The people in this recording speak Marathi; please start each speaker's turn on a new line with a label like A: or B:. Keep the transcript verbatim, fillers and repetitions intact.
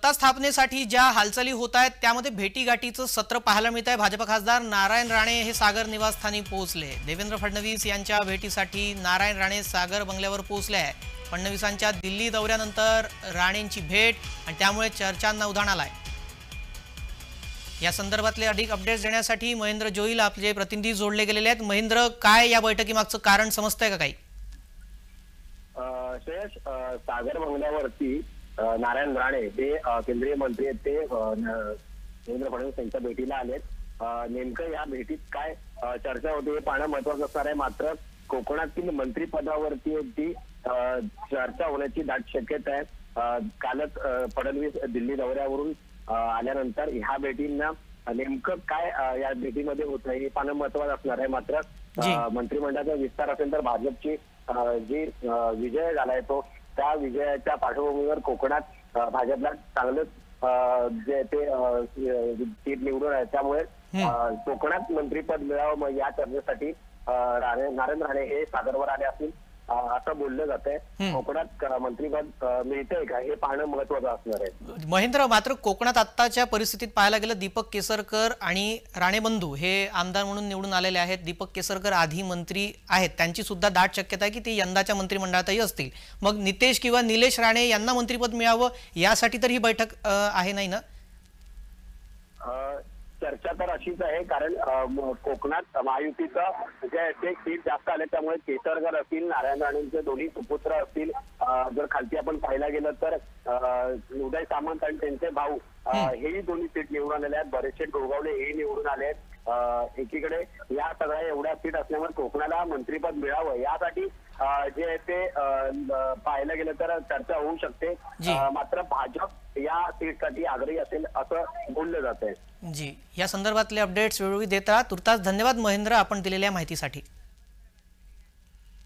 A: सत्ता स्थापनेसाठी ज्या हालचाली होत आहेत त्यामध्ये भेटीगाठीचं सत्र पाहायला मिळत आहे। भाजप खासदार नारायण राणे हे सागर निवासस्थानी पोहोचले। देवेंद्र फडणवीस यांच्या भेटीसाठी नारायण राणे सागर बंगल्यावर पोहोचले आहे। फडणवीसांच्या दिल्ली दौऱ्यानंतर राणेंची भेट आणि त्यामुळे चर्चांना उधाण आलंय। या संदर्भातले अधिक अपडेट्स देण्यासाठी महेंद्र जोईल आपले प्रतिनिधी जोडले गेलेले आहेत। महेंद्र, काय या बैठकीमागचं कारण समजतंय का काही?
B: श्रेयस, सागर बंगल्यावरती नारायण राणे हे केंद्रीय मंत्री आहेत, ते देवेंद्र फडणवीस यांच्या भेटीला आलेत। नेमकं या भेटीत काय चर्चा होती हे पाहणं महत्वाचं असणार आहे। मात्र कोकणातील मंत्रिपदावरती ती चर्चा होण्याची दाट शक्यता आहे। कालच फडणवीस दिल्ली दौऱ्यावरून आल्यानंतर ह्या भेटींना नेमकं काय या भेटीमध्ये होत आहे हे पाहणं महत्वाचं असणार आहे। मात्र मंत्रिमंडळाचा विस्तार असेल तर भाजपची जी विजय झालाय तो त्या विजयाच्या पार्श्वभूमीवर कोकणात भाजपला चांगलंच जे ते सीट निवडून आहे, त्यामुळे कोकणात मंत्रिपद मिळावं या चर्चेसाठी नारायण राणे हे सागरवर आले असतील असं बोललं जात आहे। कोकणात मंत्रिपद मिळतंय का हे पाहणं महत्वाचं असणार आहे।
A: महेंद्र, मात्र कोकणात आत्ताच्या परिस्थितीत पाहायला गेलं दीपक केसरकर आणि राणे बंधू हे आमदार म्हणून निवडून आलेले आहेत। दीपक केसरकर आधी मंत्री आहेत, त्यांची सुद्धा दाट शक्यता आहे की ते यंदाच्या मंत्रिमंडळातही असतील। मग नितेश किंवा निलेश राणे यांना मंत्रिपद मिळावं यासाठी तर ही बैठक आहे नाही ना?
B: चर्चा तर अशीच आहे, कारण कोकणात महायुतीचं जे ते सीट जास्त आले त्यामुळे केसरकर असतील, नारायण राणेंचे दोन्ही सुपुत्र असतील, जर खालती आपण पाहायला गेलं तर उदय सामंत आणि त्यांचे भाऊ हेही दोन्ही सीट निवडून आलेले आहेत। बरेचसे गोगावले हेही निवडून आले आहेत। एकीकडे या सगळ्या एवढ्या सीट असल्यामुळे कोकणाला मंत्रिपद मिळावं यासाठी जे ते पाहायला गेलं तर चर्चा होऊ शकते। मात्र भाजप या सीटसाठी आग्रही असेल असं बोललं जात आहे।
A: जी, या संदर्भातले अपडेट्स वेळोवेळी देता तुर्तास धन्यवाद महेंद्र, आपण दिलेल्या माहितीसाठी।